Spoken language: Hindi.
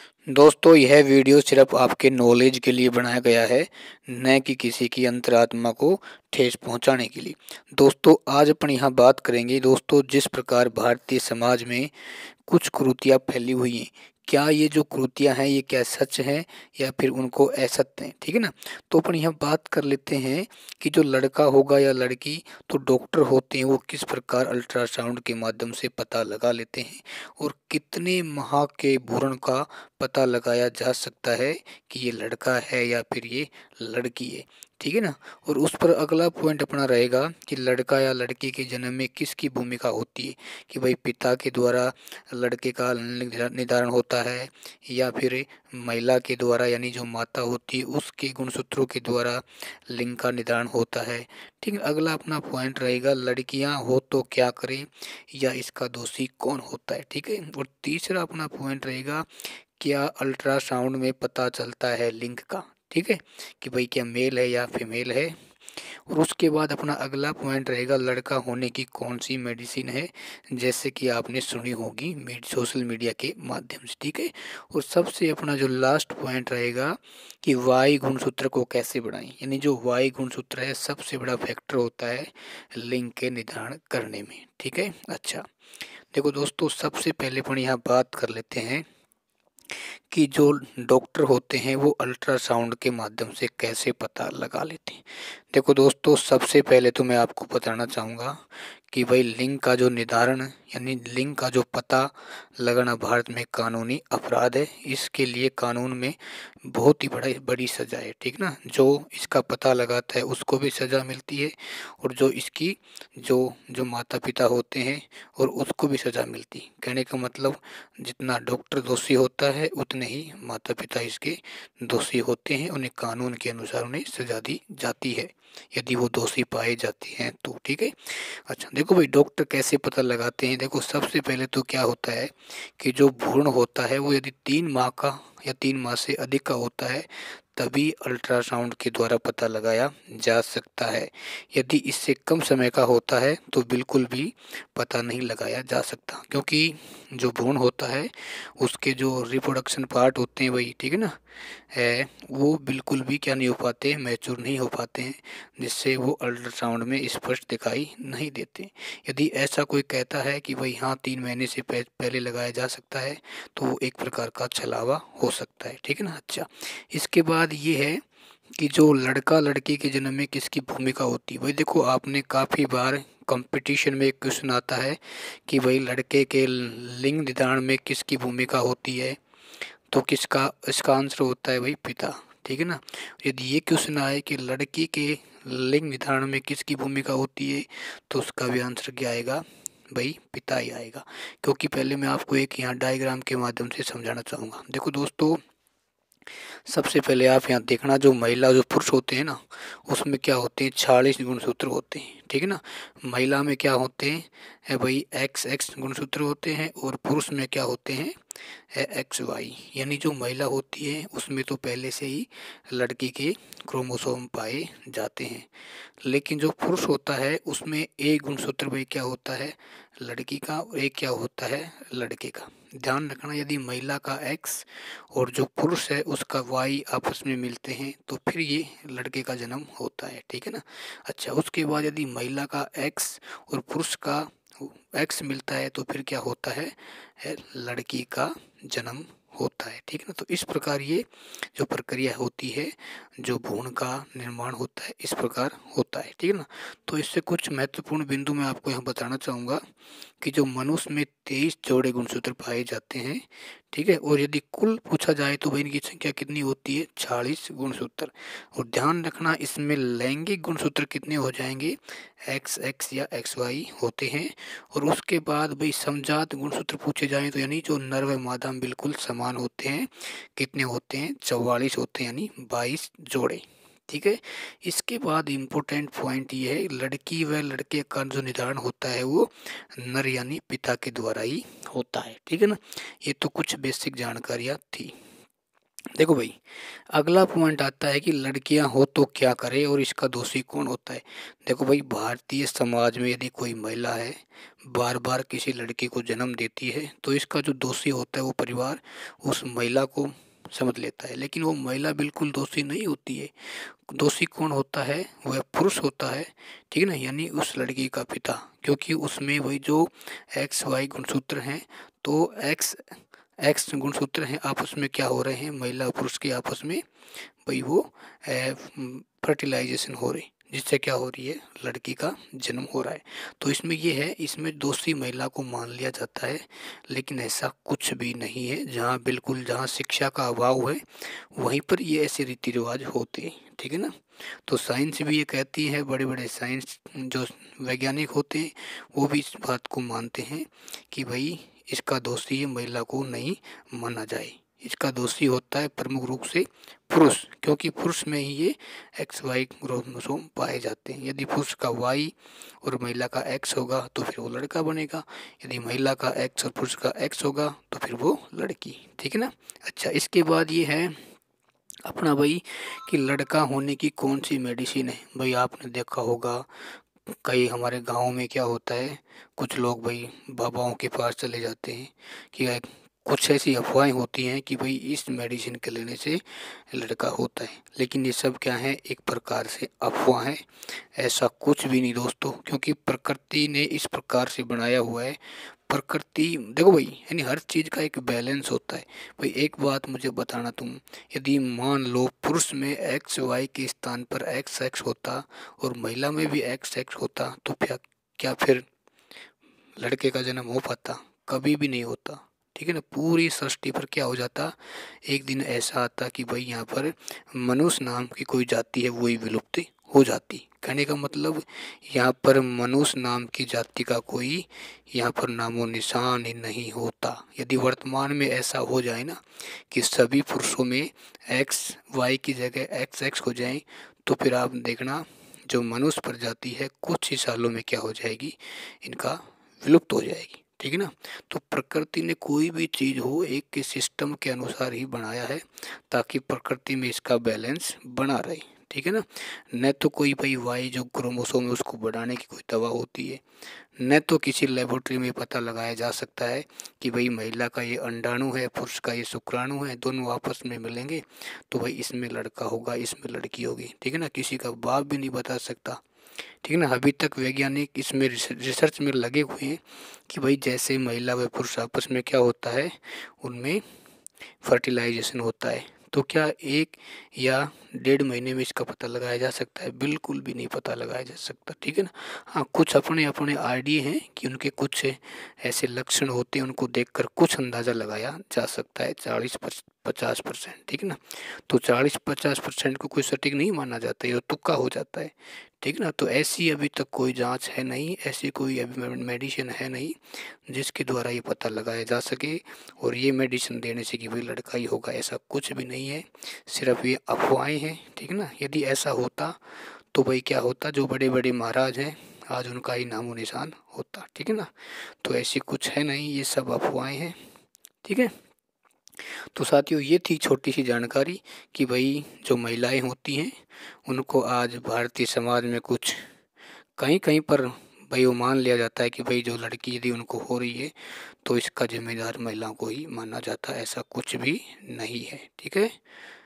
दोस्तों यह वीडियो सिर्फ आपके नॉलेज के लिए बनाया गया है, न कि किसी की अंतरात्मा को ठेस पहुंचाने के लिए। दोस्तों आज अपन यहाँ बात करेंगे दोस्तों जिस प्रकार भारतीय समाज में कुछ कुरीतियाँ फैली हुई हैं, क्या ये जो कुरीतियाँ हैं ये क्या सच हैं या फिर उनको असत्य हैं, ठीक है ना। तो अपन यहाँ बात कर लेते हैं कि जो लड़का होगा या लड़की, तो डॉक्टर होते हैं वो किस प्रकार अल्ट्रासाउंड के माध्यम से पता लगा लेते हैं और कितने माह के भ्रूण का पता लगाया जा सकता है कि ये लड़का है या फिर ये लड़की है, ठीक है ना। और उस पर अगला पॉइंट अपना रहेगा कि लड़का या लड़की के जन्म में किसकी भूमिका होती है, कि भाई पिता के द्वारा लड़के का लिंग निर्धारण होता है या फिर महिला के द्वारा यानी जो माता होती है उसके गुणसूत्रों के द्वारा लिंग का निर्धारण होता है, ठीक है। अगला अपना पॉइंट रहेगा लड़कियां हो तो क्या करें या इसका दोषी कौन होता है, ठीक है। और तीसरा अपना पॉइंट रहेगा क्या अल्ट्रासाउंड में पता चलता है लिंग का, ठीक है, कि भाई क्या मेल है या फीमेल है। और उसके बाद अपना अगला पॉइंट रहेगा लड़का होने की कौन सी मेडिसिन है, जैसे कि आपने सुनी होगी सोशल मीडिया के माध्यम से, ठीक है। और सबसे अपना जो लास्ट पॉइंट रहेगा कि वाई गुणसूत्र को कैसे बढ़ाएं, यानी जो वाई गुणसूत्र है सबसे बड़ा फैक्टर होता है लिंग के निर्धारण करने में, ठीक है। अच्छा देखो दोस्तों सबसे पहले अपन यहाँ बात कर लेते हैं कि जो डॉक्टर होते हैं वो अल्ट्रासाउंड के माध्यम से कैसे पता लगा लेते हैं। देखो दोस्तों सबसे पहले तो मैं आपको बताना चाहूँगा कि भाई लिंग का जो निर्धारण यानी लिंग का जो पता लगाना भारत में कानूनी अपराध है। इसके लिए कानून में बहुत ही बड़ी सज़ा है, ठीक ना। जो इसका पता लगाता है उसको भी सज़ा मिलती है और जो इसकी जो जो माता पिता होते हैं और उसको भी सज़ा मिलती है। कहने का मतलब जितना डॉक्टर दोषी होता है उतने ही माता पिता इसके दोषी होते हैं, उन्हें कानून के अनुसार उन्हें सजा दी जाती है यदि वो दोषी पाए जाते हैं तो, ठीक है। अच्छा देखो भाई डॉक्टर कैसे पता लगाते हैं। देखो सबसे पहले तो क्या होता है कि जो भ्रूण होता है वो यदि 3 माह का या 3 माह से अधिक का होता है तभी अल्ट्रासाउंड के द्वारा पता लगाया जा सकता है। यदि इससे कम समय का होता है तो बिल्कुल भी पता नहीं लगाया जा सकता, क्योंकि जो भ्रूण होता है उसके जो रिप्रोडक्शन पार्ट होते हैं वही, ठीक है ना, है वो बिल्कुल भी क्या नहीं हो पाते, मैच्योर नहीं हो पाते हैं, जिससे वो अल्ट्रासाउंड में स्पष्ट दिखाई नहीं देते। यदि ऐसा कोई कहता है कि भाई हाँ 3 महीने से पहले लगाया जा सकता है तो वो एक प्रकार का छलावा हो सकता है, ठीक है ना। अच्छा इसके बाद ये है कि जो लड़का लड़की के जन्म में किसकी भूमिका होती है। भाई देखो आपने काफ़ी बार कंपटीशन में एक क्वेश्चन आता है कि भाई लड़के के लिंग निर्धारण में किसकी भूमिका होती है, तो किसका इसका आंसर होता है भाई पिता, ठीक है ना। यदि ये क्वेश्चन आए कि लड़की के लिंग निर्धारण में किसकी भूमिका होती है तो उसका भी आंसर क्या आएगा भाई पिता ही आएगा। क्योंकि पहले मैं आपको एक यहाँ डायग्राम के माध्यम से समझाना चाहूँगा। देखो दोस्तों सबसे पहले आप यहाँ देखना जो महिला जो पुरुष होते हैं ना उसमें क्या होते हैं 46 गुणसूत्र होते हैं, ठीक है ना। महिला में क्या होते हैं है भाई XX गुणसूत्र होते हैं और पुरुष में क्या होते हैं है XY। यानी जो महिला होती है उसमें तो पहले से ही लड़की के क्रोमोसोम पाए जाते हैं, लेकिन जो पुरुष होता है उसमें एक गुणसूत्र भाई क्या होता है लड़की का और एक क्या होता है लड़के का। ध्यान रखना यदि महिला का X और जो पुरुष है उसका Y आपस में मिलते हैं तो फिर ये लड़के का जन्म होता है, ठीक है ना। अच्छा उसके बाद यदि महिला का X और पुरुष का X मिलता है तो फिर क्या होता है लड़की का जन्म होता है, ठीक है ना। तो इस प्रकार ये जो प्रक्रिया होती है जो भ्रूण का निर्माण होता है इस प्रकार होता है, ठीक है ना। तो इससे कुछ महत्वपूर्ण बिंदु मैं आपको यहाँ बताना चाहूँगा कि जो मनुष्य में 23 जोड़े गुणसूत्र पाए जाते हैं, ठीक है। और यदि कुल पूछा जाए तो भाई इनकी संख्या कितनी होती है 46 गुणसूत्र। और ध्यान रखना इसमें लैंगिक गुणसूत्र कितने हो जाएंगे XX या XY होते हैं। और उसके बाद भाई समजात गुणसूत्र पूछे जाएं तो यानी जो नर व मादा बिल्कुल समान होते हैं कितने होते हैं 44 होते हैं यानी 22 जोड़े, ठीक है। इसके बाद इम्पोर्टेंट पॉइंट ये है लड़की व लड़के का जो निर्धारण होता है वो नर यानी पिता के द्वारा ही होता है, ठीक है ना। ये तो कुछ बेसिक जानकारियाँ थी। देखो भाई, अगला पॉइंट आता है कि लड़कियां हो तो क्या करे और इसका दोषी कौन होता है। देखो भाई, भारतीय समाज में यदि कोई महिला है, बार बार किसी लड़की को जन्म देती है, तो इसका जो दोषी होता है वो परिवार उस महिला को समझ लेता है। लेकिन वो महिला बिल्कुल दोषी नहीं होती है। दोषी कौन होता है? वह पुरुष होता है, ठीक है ना, यानी उस लड़की का पिता। क्योंकि उसमें वही जो एक्स वाई गुणसूत्र हैं, तो एक्स एक्स गुणसूत्र हैं, आपस में क्या हो रहे हैं, महिला और पुरुष के आपस में भाई वो फर्टिलाइजेशन हो रही, जिससे क्या हो रही है, लड़की का जन्म हो रहा है। तो इसमें ये है, इसमें दोषी महिला को मान लिया जाता है। लेकिन ऐसा कुछ भी नहीं है। जहाँ बिल्कुल जहाँ शिक्षा का अभाव है, वहीं पर ये ऐसे रीति रिवाज होते हैं, ठीक है ना। तो साइंस भी ये कहती है, बड़े बड़े साइंस जो वैज्ञानिक होते हैं वो भी इस बात को मानते हैं कि भाई इसका दोषी महिला को नहीं माना जाए। इसका दोषी होता है प्रमुख रूप से पुरुष, क्योंकि पुरुष में ही ये एक्स वाई क्रोमोसोम पाए जाते हैं। यदि पुरुष का वाई और महिला का एक्स होगा तो फिर वो लड़का बनेगा। यदि महिला का एक्स और पुरुष का एक्स होगा तो फिर वो लड़की, ठीक है ना। अच्छा, इसके बाद ये है अपना भाई कि लड़का होने की कौन सी मेडिसिन है। भाई आपने देखा होगा, कई हमारे गांव में क्या होता है, कुछ लोग भाई बाबाओं के पास चले जाते हैं कि कुछ ऐसी अफवाहें होती हैं कि भाई इस मेडिसिन के लेने से लड़का होता है। लेकिन ये सब क्या है, एक प्रकार से अफवाह है। ऐसा कुछ भी नहीं दोस्तों, क्योंकि प्रकृति ने इस प्रकार से बनाया हुआ है। प्रकृति देखो भाई, यानी हर चीज़ का एक बैलेंस होता है। भाई एक बात मुझे बताना तुम, यदि मान लो पुरुष में एक्स वाई के स्थान पर एक्स एक्स होता और महिला में भी एक्स एक्स होता, तो क्या क्या फिर लड़के का जन्म हो पाता? कभी भी नहीं होता, ठीक है ना। पूरी सृष्टि पर क्या हो जाता, एक दिन ऐसा आता कि भाई यहाँ पर मनुष्य नाम की कोई जाति है वही विलुप्त हो जाती। कहने का मतलब, यहाँ पर मनुष्य नाम की जाति का कोई यहाँ पर नामो निशान ही नहीं होता। यदि वर्तमान में ऐसा हो जाए ना कि सभी पुरुषों में एक्स वाई की जगह एक्स एक्स हो जाए, तो फिर आप देखना जो मनुष्य प्रजाति है कुछ ही सालों में क्या हो जाएगी, इनका विलुप्त हो जाएगी, ठीक है ना। तो प्रकृति ने कोई भी चीज़ हो एक के सिस्टम के अनुसार ही बनाया है, ताकि प्रकृति में इसका बैलेंस बना रहे, ठीक है ना। न तो कोई भाई वाई जो क्रोमोसोम है उसको बढ़ाने की कोई दवा होती है, न तो किसी लेबोरेटरी में पता लगाया जा सकता है कि भाई महिला का ये अंडाणु है, पुरुष का ये शुक्राणु है, दोनों आपस में मिलेंगे तो भाई इसमें लड़का होगा, इसमें लड़की होगी, ठीक है ना। किसी का बाप भी नहीं बता सकता, ठीक है ना। अभी तक वैज्ञानिक इसमें रिसर्च में लगे हुए हैं कि भाई जैसे महिला व पुरुष आपस में क्या होता है, उनमें फर्टिलाइजेशन होता है, तो क्या 1 या 1.5 महीने में इसका पता लगाया जा सकता है? बिल्कुल भी नहीं पता लगाया जा सकता, ठीक है ना। हाँ, कुछ अपने अपने आइडिया हैं कि उनके कुछ ऐसे लक्षण होते हैं, उनको देखकर कुछ अंदाज़ा लगाया जा सकता है, 40-50%, ठीक है ना। तो 40-50% को कोई सटीक नहीं माना जाता, ये तुक्का हो जाता है, ठीक है ना। तो ऐसी अभी तक कोई जांच है नहीं, ऐसी कोई अभी मेडिसिन है नहीं जिसके द्वारा ये पता लगाया जा सके और ये मेडिसिन देने से कि भाई लड़का ही होगा, ऐसा कुछ भी नहीं है। सिर्फ ये अफवाहें हैं, ठीक है ना। यदि ऐसा होता तो भाई क्या होता, जो बड़े बड़े महाराज हैं आज उनका ही नामो निशान होता, ठीक है ना। तो ऐसी कुछ है नहीं, ये सब अफवाहें हैं, ठीक है। तो साथियों, ये थी छोटी सी जानकारी कि भाई जो महिलाएं होती हैं उनको आज भारतीय समाज में कुछ कहीं कहीं पर भाई वो मान लिया जाता है कि भाई जो लड़की यदि उनको हो रही है तो इसका जिम्मेदार महिलाओं को ही माना जाता है। ऐसा कुछ भी नहीं है, ठीक है।